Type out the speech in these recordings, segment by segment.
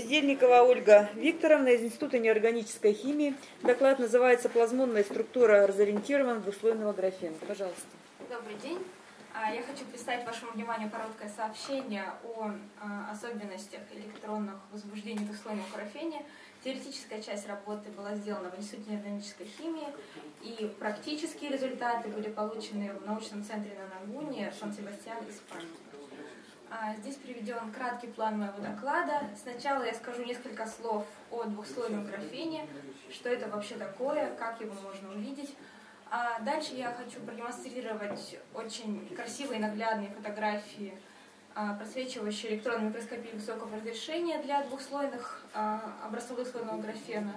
Бездельникова Ольга Викторовна из Института неорганической химии. Доклад называется «Плазмонная структура разориентированного двухслойного графена». Пожалуйста. Добрый день. Я хочу представить вашему вниманию короткое сообщение о особенностях электронных возбуждений в двухслойном графене. Теоретическая часть работы была сделана в Институте неорганической химии, и практические результаты были получены в научном центре на Нагуне, Сан-Себастьян, Испания. Здесь приведен краткий план моего доклада. Сначала я скажу несколько слов о двухслойном графене, что это вообще такое, как его можно увидеть. Дальше я хочу продемонстрировать очень красивые наглядные фотографии, просвечивающие электронной микроскопии высокого разрешения для двухслойных образцов двухслойного графена.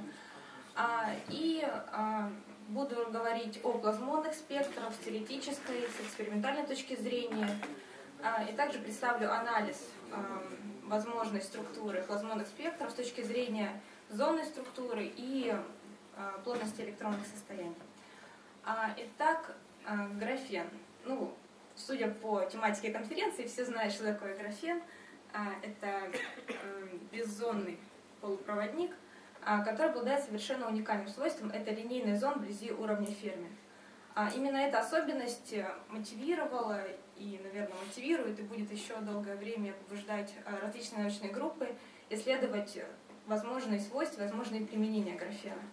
И буду говорить о плазмонных спектрах с теоретической, с экспериментальной точки зрения. И также представлю анализ возможной структуры плазмонных спектров с точки зрения зонной структуры и плотности электронных состояний. Итак, графен. Судя по тематике конференции, все знают, что такое графен. Это беззонный полупроводник, который обладает совершенно уникальным свойством. Это линейный зон вблизи уровня Ферми. Именно эта особенность мотивировала и, наверное, мотивирует и будет еще долгое время побуждать различные научные группы исследовать возможные свойства, возможные применения графена.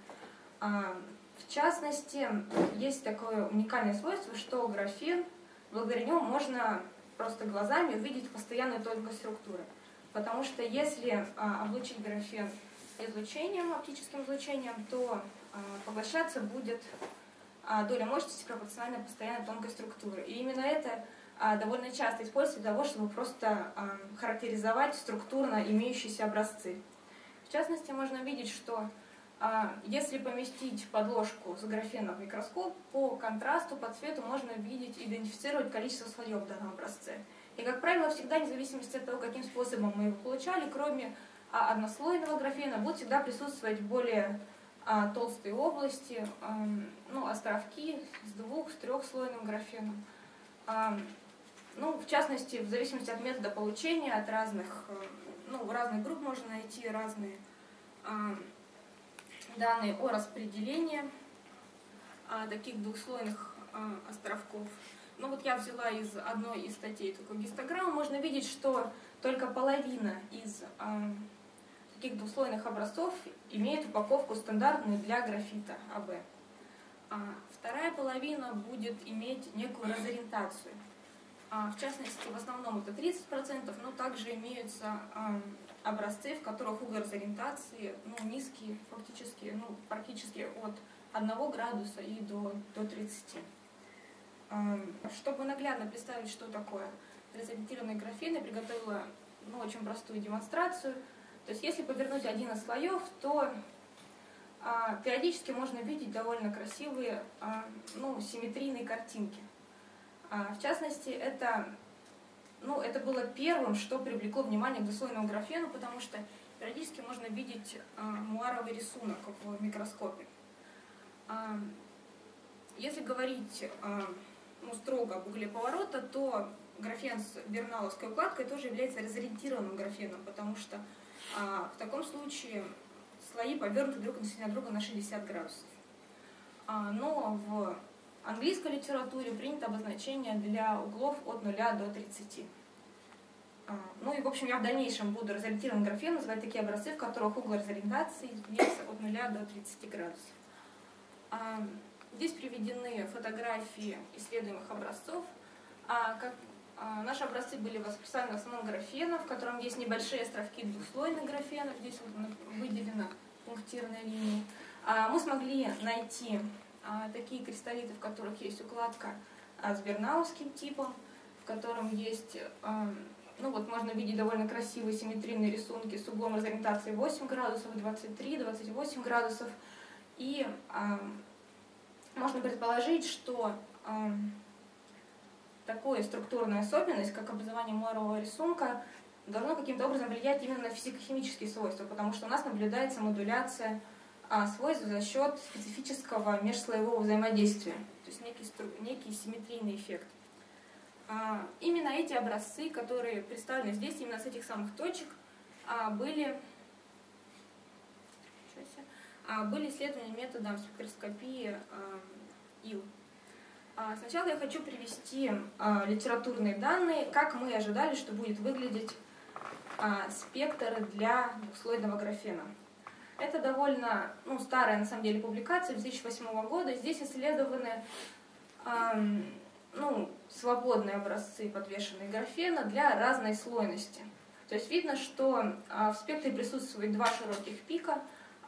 В частности, есть такое уникальное свойство, что графен, благодаря нему можно просто глазами увидеть постоянную тонкость структуры. Потому что если облучить графен излучением, оптическим излучением, то поглощаться будет доля мощности пропорциональна постоянной тонкой структуры. И именно это довольно часто используется для того, чтобы просто характеризовать структурно имеющиеся образцы. В частности, можно видеть, что если поместить подложку с графеном в микроскоп, по контрасту, по цвету можно видеть, идентифицировать количество слоев в данном образце. И, как правило, всегда, вне зависимости от того, каким способом мы его получали, кроме однослойного графена, будут всегда присутствовать более толстые области, островки с двух-, с трехслойным графеном. В частности, в зависимости от метода получения, от разных групп можно найти разные данные о распределении таких двухслойных островков. Я взяла из одной из статей такую гистограмму. Можно видеть, что только половина из таких двухслойных образцов имеет упаковку стандартную для графита АБ. Вторая половина будет иметь некую разориентацию. В частности, в основном это 30%, но также имеются образцы, в которых угол разориентации низкий, фактически, практически от 1 градуса и до 30. Чтобы наглядно представить, что такое разориентированный графен, я приготовила очень простую демонстрацию. То есть, если повернуть один из слоев, то периодически можно видеть довольно красивые симметрийные картинки. В частности, это было первым, что привлекло внимание к двухслойному графену, потому что периодически можно видеть муаровый рисунок в микроскопе. Если говорить строго об угле поворота, то графен с бернауэлловской укладкой тоже является разориентированным графеном, потому что в таком случае слои повернуты друг на друга на 60 градусов. Но в английской литературе принято обозначение для углов от 0 до 30. И, в общем, я в дальнейшем буду разориентированным графеном называть такие образцы, в которых угол разориентации изменяется от 0 до 30 градусов. Здесь приведены фотографии исследуемых образцов. Наши образцы были представлены в основном графена, в котором есть небольшие островки двухслойных графенов. Здесь выделена пунктирная линия. Мы смогли найти такие кристаллиты, в которых есть укладка с бернауэлловским типом, в котором есть, можно видеть довольно красивые симметрийные рисунки с углом разориентации 8 градусов, 23-28 градусов. И можно предположить, что такая структурная особенность, как образование муарового рисунка, должно каким-то образом влиять именно на физико-химические свойства, потому что у нас наблюдается модуляция свойств за счет специфического межслоевого взаимодействия, то есть некий симметрийный эффект. Именно эти образцы, которые представлены здесь, именно с этих самых точек, были были исследования методом спектроскопии ил. Сначала я хочу привести литературные данные, как мы ожидали, что будет выглядеть спектр для двухслойного графена. Это довольно старая, на самом деле, публикация 2008 года. Здесь исследованы свободные образцы подвешенные графена для разной слойности. То есть видно, что в спектре присутствует два широких пика.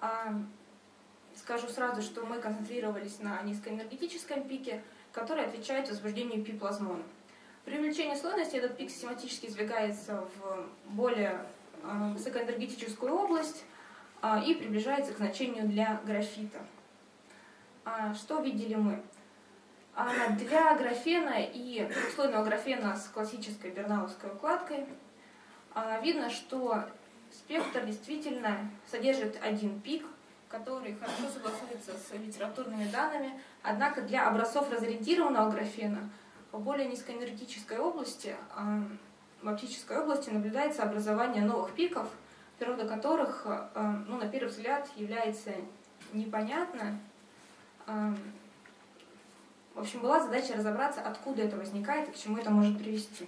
Скажу сразу, что мы концентрировались на низкоэнергетическом пике, который отвечает возбуждению пи-плазмона. При увеличении слойности этот пик систематически сдвигается в более высокоэнергетическую область и приближается к значению для графита. Что видели мы? Для графена и двухслойного графена с классической берноулловской укладкой видно, что спектр действительно содержит один пик, который хорошо согласуется с литературными данными. Однако для образцов разориентированного графена в более низкоэнергетической области, в оптической области, наблюдается образование новых пиков, природа которых, на первый взгляд, является непонятна. В общем, была задача разобраться, откуда это возникает и к чему это может привести.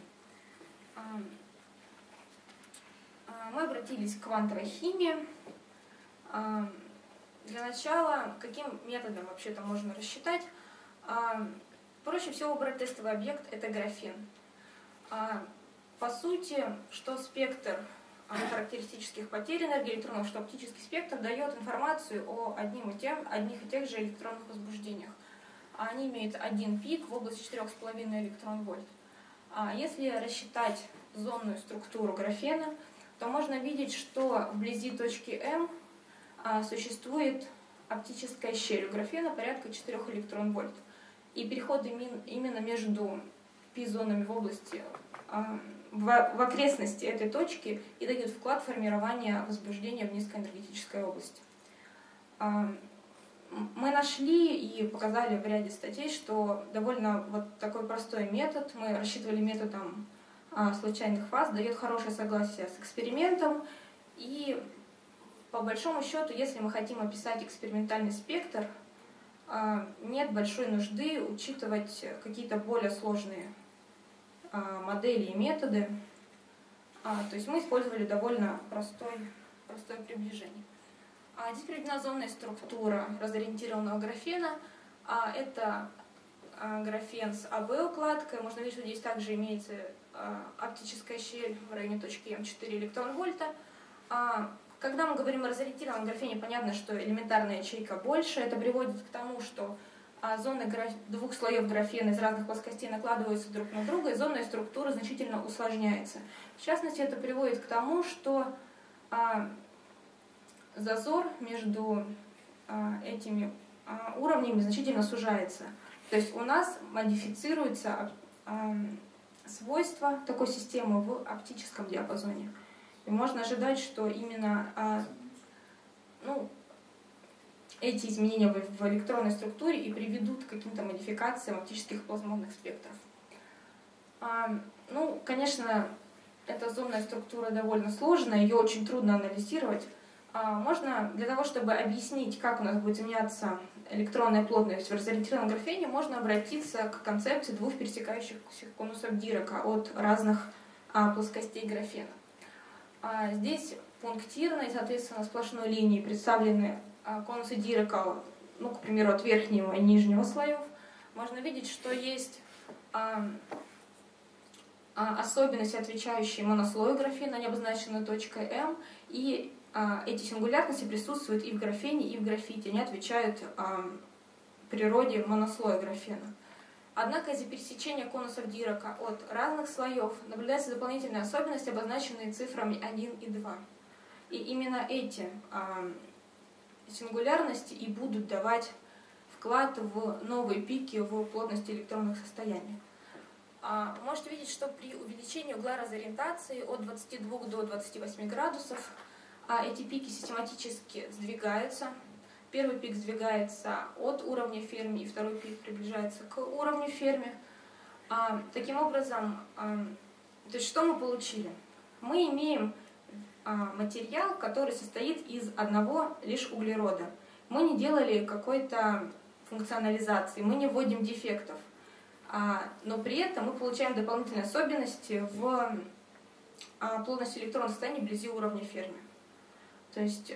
Мы обратились к квантовой химии. Для начала, каким методом вообще-то можно рассчитать? Проще всего брать тестовый объект, это графен. По сути, что спектр характеристических потерь энергии электронов, что оптический спектр дает информацию о одних и тех же электронных возбуждениях. Они имеют один пик в области 4,5 электрон-вольт. Если рассчитать зонную структуру графена, то можно видеть, что вблизи точки М существует оптическая щель у графена порядка 4 электрон-вольт. И переходы именно между пи-зонами в области, в окрестности этой точки и дают вклад в формирование возбуждения в низкоэнергетической области. Мы нашли и показали в ряде статей, что довольно такой простой метод, мы рассчитывали методом случайных фаз, дает хорошее согласие с экспериментом. И по большому счету, если мы хотим описать экспериментальный спектр, нет большой нужды учитывать какие-то более сложные модели и методы. То есть мы использовали довольно простое приближение. Здесь приведена зонная структура разориентированного графена. Это графен с АБ-укладкой. Можно видеть, что здесь также имеется оптическая щель в районе точки М 4 электрон-вольта. Когда мы говорим о разориентированном графене, понятно, что элементарная ячейка больше. Это приводит к тому, что зоны двух слоев графена из разных плоскостей накладываются друг на друга, и зонная структура значительно усложняется. В частности, это приводит к тому, что зазор между этими уровнями значительно сужается. То есть у нас модифицируется свойства такой системы в оптическом диапазоне. И можно ожидать, что именно эти изменения в электронной структуре и приведут к каким-то модификациям оптических плазмонных спектров. Конечно, эта зонная структура довольно сложная, ее очень трудно анализировать. Можно, для того, чтобы объяснить, как у нас будет изменяться электронная плотность в разориентированном графене, можно обратиться к концепции двух пересекающихся конусов Дирака от разных плоскостей графена. Здесь пунктирно и, соответственно, сплошной линией представлены конусы Дирака, к примеру, от верхнего и нижнего слоев. Можно видеть, что есть особенности, отвечающие монослою графена, они обозначены точкой М, и эти сингулярности присутствуют и в графене, и в графите. Они отвечают природе монослоя графена. Однако из-за пересечения конусов Дирака от разных слоев наблюдаются дополнительные особенности, обозначенные цифрами 1 и 2. И именно эти сингулярности и будут давать вклад в новые пики в плотности электронных состояний. Можете видеть, что при увеличении угла разориентации от 22 до 28 градусов эти пики систематически сдвигаются. Первый пик сдвигается от уровня Ферми, и второй пик приближается к уровню Ферми. Таким образом, то есть что мы получили? Мы имеем материал, который состоит из одного лишь углерода. мы не делали какой-то функционализации, мы не вводим дефектов, но при этом мы получаем дополнительные особенности в плотности электронных состояний вблизи уровня Ферми. То есть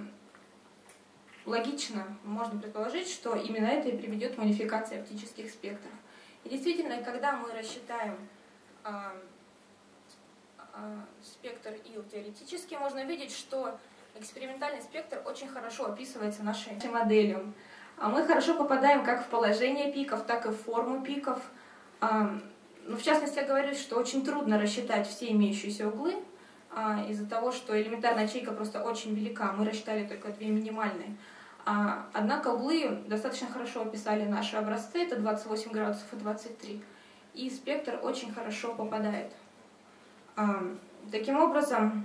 логично можно предположить, что именно это и приведет к модификации оптических спектров. И действительно, когда мы рассчитаем спектр ил теоретически, можно видеть, что экспериментальный спектр очень хорошо описывается нашей моделью. Мы хорошо попадаем как в положение пиков, так и в форму пиков. Но в частности, я говорю, что очень трудно рассчитать все имеющиеся углы, из-за того, что элементарная ячейка просто очень велика. Мы рассчитали только 2 минимальные. Однако углы достаточно хорошо описали наши образцы, это 28 градусов и 23. И спектр очень хорошо попадает. Таким образом,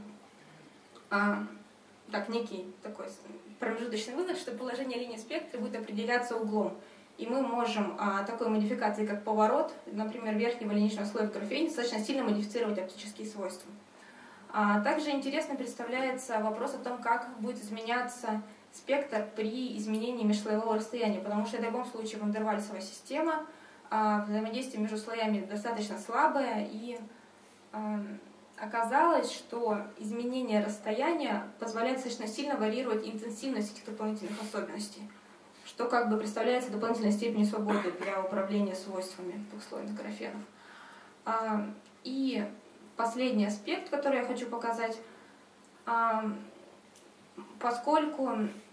некий такой промежуточный вывод, что положение линии спектра будет определяться углом. И мы можем такой модификацией, как поворот, например, верхнего линейного слоя в графене, достаточно сильно модифицировать оптические свойства. Также интересно представляется вопрос о том, как будет изменяться спектр при изменении межслоевого расстояния, потому что в любом случае вандервальсовая система, взаимодействие между слоями достаточно слабое, и оказалось, что изменение расстояния позволяет достаточно сильно варьировать интенсивность этих дополнительных особенностей, что как бы представляется дополнительной степенью свободы для управления свойствами двухслойных графенов. И последний аспект, который я хочу показать, поскольку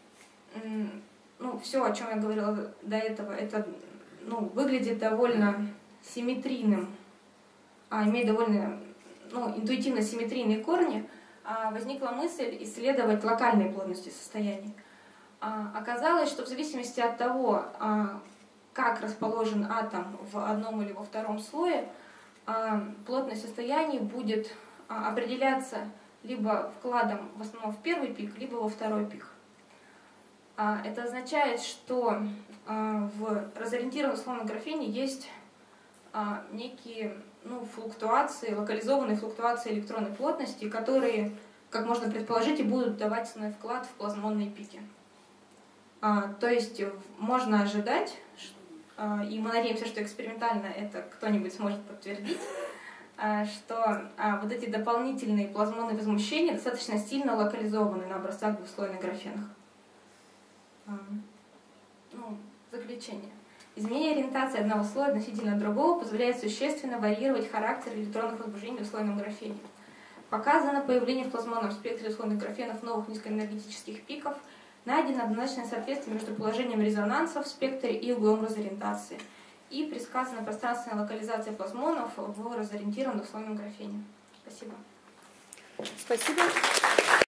все, о чем я говорила до этого, это выглядит довольно симметрийным, имеет довольно интуитивно симметрийные корни, возникла мысль исследовать локальные плотности состояний. Оказалось, что в зависимости от того, как расположен атом в одном или во втором слое, плотность состояний будет определяться либо вкладом в основном в первый пик, либо во второй пик. Это означает, что в разориентированном условном графене есть некие флуктуации, локализованные флуктуации электронной плотности, которые, как можно предположить, и будут давать свой вклад в плазмонные пики. То есть можно ожидать, и мы надеемся, что экспериментально это кто-нибудь сможет подтвердить, что вот эти дополнительные плазмонные возмущения достаточно сильно локализованы на образцах двухслойных графенах. Заключение. Изменение ориентации одного слоя относительно другого позволяет существенно варьировать характер электронных возбуждений в двухслойном графене. Показано появление в плазмонном спектре двухслойных графенов новых низкоэнергетических пиков, найдено однозначное соответствие между положением резонанса в спектре и углом разориентации. И предсказана пространственная локализация плазмонов в разориентированном двухслойном графене. Спасибо. Спасибо.